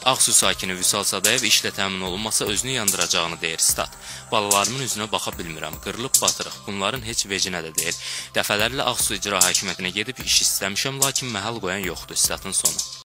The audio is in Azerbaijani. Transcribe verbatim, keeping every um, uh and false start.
Ağsu sakini Vüsal Sadayev işlə təmin olunmasa özünü yandıracağını deyir. Stat. Balalarımın üzünə baxa bilmirəm, qırılıb batırıq. Bunların heç vecinə də deyil. Dəfələrlə Ağsu icra hakimiyyətinə gedib iş istəmişəm, lakin məhəl qoyan yoxdur. Statın sonu.